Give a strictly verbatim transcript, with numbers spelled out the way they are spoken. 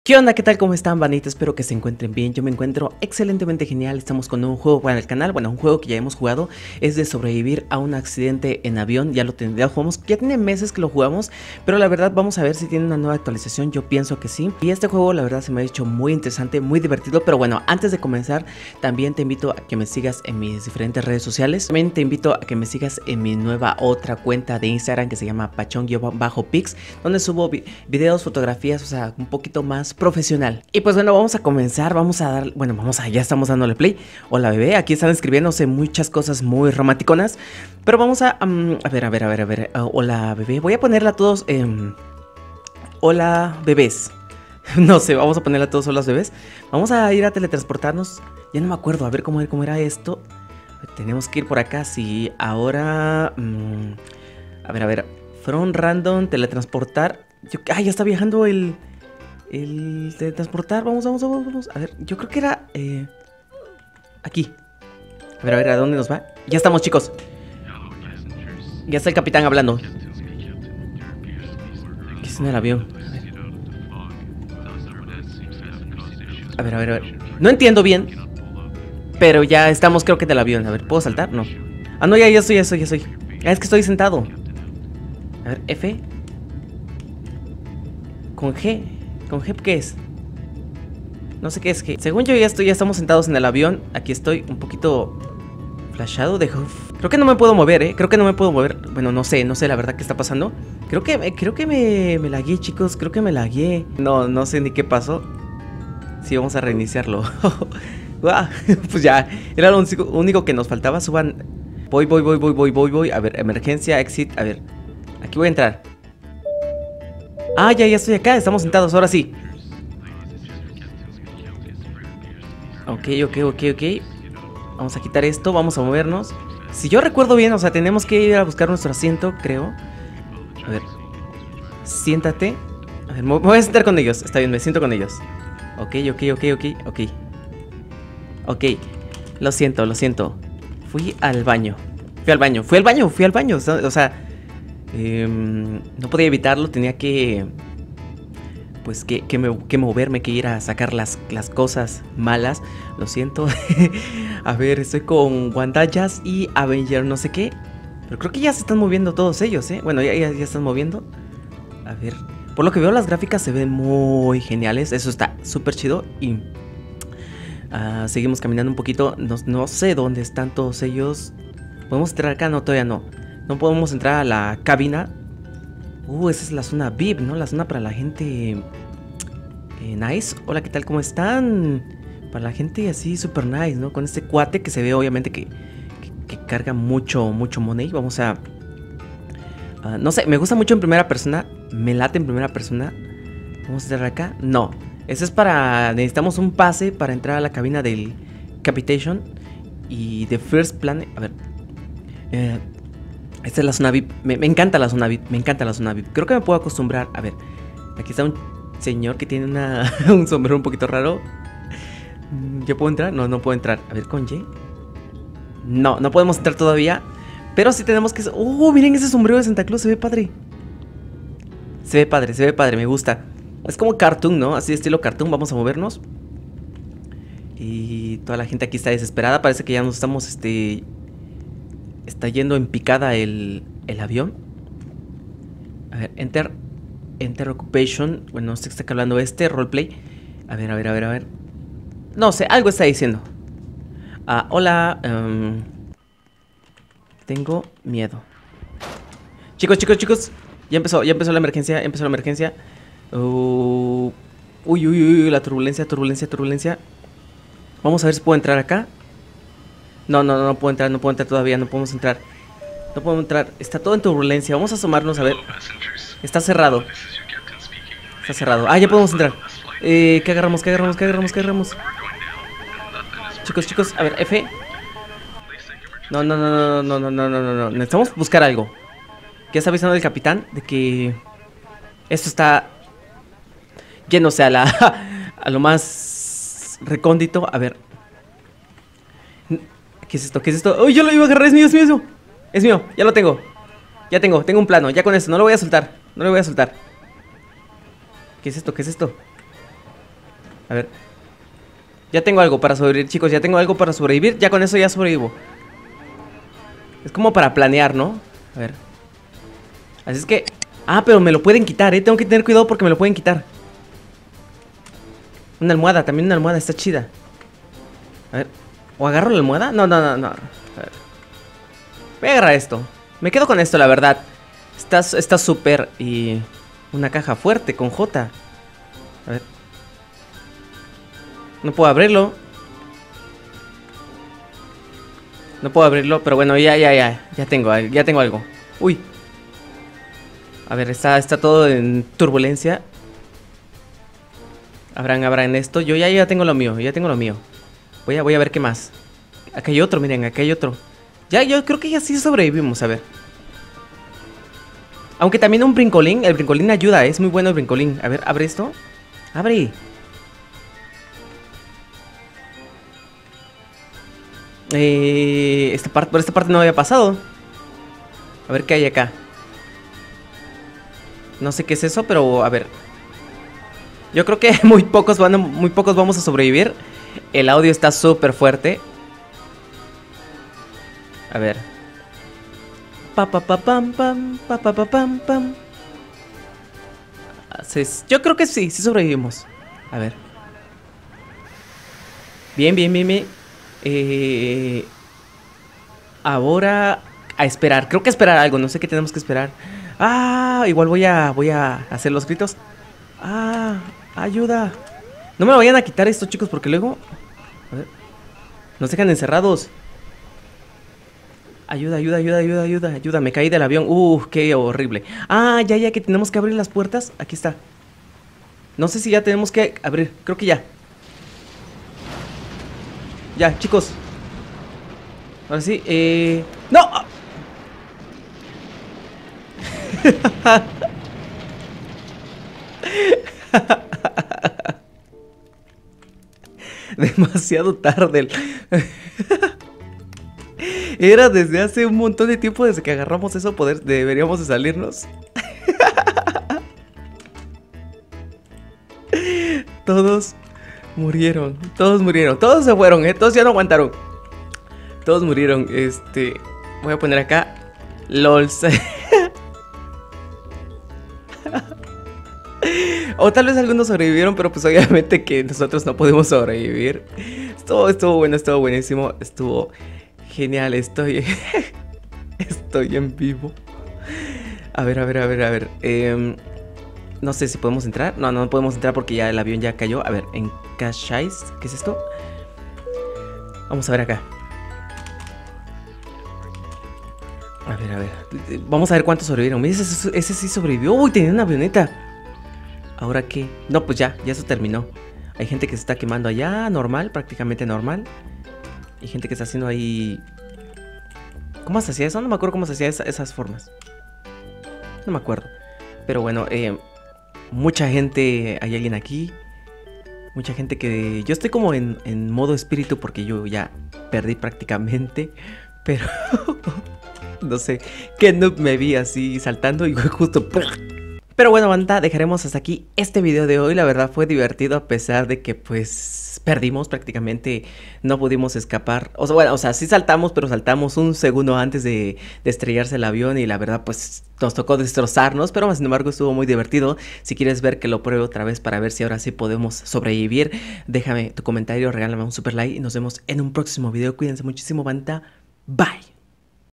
¿Qué onda? ¿Qué tal? ¿Cómo están, bandita? Espero que se encuentren bien. Yo me encuentro excelentemente genial. Estamos con un juego para el canal. Bueno, un juego que ya hemos jugado. Es de sobrevivir a un accidente en avión. Ya lo ten- ya jugamos. Ya tiene meses que lo jugamos. Pero la verdad vamos a ver si tiene una nueva actualización. Yo pienso que sí. Y este juego la verdad se me ha hecho muy interesante, muy divertido. Pero bueno, antes de comenzar, también te invito a que me sigas en mis diferentes redes sociales. También te invito a que me sigas en mi nueva otra cuenta de Instagram que se llama Pachón-Pix, donde subo vi videos, fotografías, o sea, un poquito más profesional. Y pues bueno, vamos a comenzar, vamos a dar, bueno, vamos a, ya estamos dándole play. Hola bebé, aquí están escribiéndose muchas cosas muy romanticonas, pero vamos a, um, a ver, a ver, a ver, a ver, uh, hola bebé, voy a ponerla a todos, um, hola bebés. No sé, vamos a ponerla a todos hola bebés. Vamos a ir a teletransportarnos, ya no me acuerdo, a ver cómo, cómo era esto. Tenemos que ir por acá, sí, ahora, um, a ver, a ver, from random, teletransportar. Yo, ah, ya está viajando el... El de transportar, vamos, vamos, vamos, vamos. A ver, yo creo que era eh, aquí. A ver, a ver, ¿a dónde nos va? Ya estamos, chicos. Ya está el capitán hablando. ¿Qué es en el avión? A ver, a ver, a ver. No entiendo bien, pero ya estamos, creo que del avión. A ver, ¿puedo saltar? No. Ah, no, ya, ya estoy, ya estoy, ya estoy. Ah, es que estoy sentado. A ver, F. Con G. ¿Con G qué es? No sé qué es G. Según yo ya estoy, ya estamos sentados en el avión. Aquí estoy un poquito flashado de Huff. Creo que no me puedo mover, eh. Creo que no me puedo mover. Bueno, no sé, no sé la verdad qué está pasando. Creo que, creo que me, me lagué, chicos. Creo que me lagué. No, no sé ni qué pasó. Sí, vamos a reiniciarlo. Pues ya, era lo único, único que nos faltaba. Suban. Voy, voy, voy, voy, voy, voy, voy. A ver, emergencia, exit. A ver, aquí voy a entrar. Ah, ya, ya estoy acá, estamos sentados, ahora sí. Ok, ok, ok, ok. Vamos a quitar esto, vamos a movernos. Si yo recuerdo bien, o sea, tenemos que ir a buscar nuestro asiento, creo. A ver, siéntate. A ver, me voy a sentar con ellos, está bien, me siento con ellos. Ok, ok, ok, ok, ok. Ok, lo siento, lo siento. Fui al baño. Fui al baño, fui al baño, fui al baño, o sea... Eh, no podía evitarlo, tenía que pues que, que, me, que moverme, que ir a sacar las, las cosas malas. Lo siento. A ver, estoy con Wandayas y Avenger no sé qué. Pero creo que ya se están moviendo todos ellos, ¿eh? Bueno, ya, ya, ya están moviendo. A ver, por lo que veo las gráficas se ven muy geniales. Eso está súper chido. Y uh, seguimos caminando un poquito. No, no sé dónde están todos ellos. ¿Podemos entrar acá? No, todavía no. No podemos entrar a la cabina. Uh, esa es la zona V I P, ¿no? La zona para la gente eh, nice. Hola, ¿qué tal? ¿Cómo están? Para la gente así super nice, ¿no? Con este cuate que se ve obviamente que, que, que carga mucho, mucho money. Vamos a... Uh, no sé, me gusta mucho en primera persona. Me late en primera persona. ¿Vamos a entrar acá? No. Ese es para... Necesitamos un pase para entrar a la cabina del Capitation. Y de First Planet... A ver... Eh... Esta es la zona V I P, me, me encanta la zona V I P, me encanta la zona V I P. Creo que me puedo acostumbrar, a ver. Aquí está un señor que tiene una, un sombrero un poquito raro. ¿Yo puedo entrar? No, no puedo entrar. A ver, con Y. No, no podemos entrar todavía. Pero sí tenemos que... ¡Oh, miren ese sombrero de Santa Claus! Se ve padre. Se ve padre, se ve padre, me gusta. Es como cartoon, ¿no? Así de estilo cartoon, vamos a movernos. Y toda la gente aquí está desesperada. Parece que ya nos estamos, este... Está yendo en picada el, el avión. A ver, enter Enter occupation. Bueno, no sé qué está hablando este, roleplay. A ver, a ver, a ver, a ver. No sé, algo está diciendo. Ah, hola um, Tengo miedo. Chicos, chicos, chicos. Ya empezó, ya empezó la emergencia, ya empezó la emergencia. uh, Uy, uy, uy, la turbulencia, turbulencia, turbulencia. Vamos a ver si puedo entrar acá. No, no, no, no puedo entrar, no puedo entrar todavía, no podemos entrar. No podemos entrar, está todo en turbulencia. Vamos a asomarnos a ver. Está cerrado. Está cerrado, ah, ya podemos entrar. eh, ¿Qué agarramos, qué agarramos, qué agarramos, qué agarramos? Chicos, chicos, a ver, F. No, no, no, no, no, no, no, no, no, no. Necesitamos buscar algo. Ya está avisando el capitán de que esto está yéndose a la a lo más recóndito. A ver, ¿qué es esto? ¿Qué es esto? ¡Uy, yo lo iba a agarrar! ¡Es mío, es mío eso! Es mío, ya lo tengo. Ya tengo, tengo un plano, ya con esto, no lo voy a soltar. No lo voy a soltar. ¿Qué es esto? ¿Qué es esto? A ver. Ya tengo algo para sobrevivir, chicos. Ya tengo algo para sobrevivir. Ya con eso ya sobrevivo. Es como para planear, ¿no? A ver. Así es que... Ah, pero me lo pueden quitar, ¿eh? Tengo que tener cuidado porque me lo pueden quitar. Una almohada, también una almohada, está chida. A ver. ¿O agarro la almohada? No, no, no, no. A ver. Voy a agarrar esto. Me quedo con esto, la verdad. Está súper. Y... una caja fuerte con J. A ver. No puedo abrirlo. No puedo abrirlo, pero bueno, ya, ya, ya. Ya tengo, ya tengo algo. Uy. A ver, está, está todo en turbulencia. Abran, abran esto. Yo ya, ya tengo lo mío, ya tengo lo mío. Voy a, voy a ver qué más. Acá hay otro, miren, acá hay otro. Ya, yo creo que ya sí sobrevivimos, a ver. Aunque también un brincolín, el brincolín ayuda, es muy bueno el brincolín. A ver, abre esto. Abre. Eh, esta parte, por esta parte no había pasado. A ver qué hay acá. No sé qué es eso, pero a ver. Yo creo que muy pocos van a, muy pocos vamos a sobrevivir. El audio está súper fuerte. A ver. Pa pa pa pam pam pa pa pa pam pam. Yo creo que sí, sí sobrevivimos. A ver. Bien, bien, bien, bien. Eh, ahora a esperar. Creo que esperar algo. No sé qué tenemos que esperar. Ah, igual voy a voy a hacer los gritos. Ah, ayuda. No me lo vayan a quitar estos chicos porque luego... A ver. Nos dejan encerrados. Ayuda, ayuda, ayuda, ayuda, ayuda, ayuda. Me caí del avión. Uh, qué horrible. Ah, ya, ya que tenemos que abrir las puertas. Aquí está. No sé si ya tenemos que abrir. Creo que ya. Ya, chicos. Ahora sí, eh... ¡no! Demasiado tarde. Era desde hace un montón de tiempo, desde que agarramos eso poder, deberíamos de salirnos. Todos murieron, todos murieron, todos se fueron, ¿eh? Todos ya no aguantaron. Todos murieron, este... voy a poner acá LOLs. O tal vez algunos sobrevivieron, pero pues obviamente que nosotros no podemos sobrevivir. Estuvo, estuvo bueno, estuvo buenísimo. Estuvo genial, estoy... estoy en vivo. A ver, a ver, a ver, a ver eh, no sé si podemos entrar. No, no podemos entrar porque ya el avión ya cayó. A ver, en Cashais, ¿qué es esto? Vamos a ver acá. A ver, a ver. Vamos a ver cuántos sobrevivieron. Mira, ese, ese sí sobrevivió. Uy, tenía una avioneta. ¿Ahora qué? No, pues ya, ya eso terminó. Hay gente que se está quemando allá, normal, prácticamente normal. Hay gente que está haciendo ahí... ¿Cómo se hacía eso? No me acuerdo cómo se hacía esa, esas formas. No me acuerdo. Pero bueno, eh, mucha gente... Hay alguien aquí. Mucha gente que... Yo estoy como en, en modo espíritu porque yo ya perdí prácticamente. Pero... no sé, que noob me vi así saltando y justo... Pero bueno, banda, dejaremos hasta aquí este video de hoy. La verdad fue divertido a pesar de que pues perdimos prácticamente, no pudimos escapar. O sea, bueno, o sea, sí saltamos, pero saltamos un segundo antes de, de estrellarse el avión y la verdad pues nos tocó destrozarnos, pero sin embargo estuvo muy divertido. Si quieres ver que lo pruebe otra vez para ver si ahora sí podemos sobrevivir, déjame tu comentario, regálame un super like y nos vemos en un próximo video. Cuídense muchísimo, banda. Bye.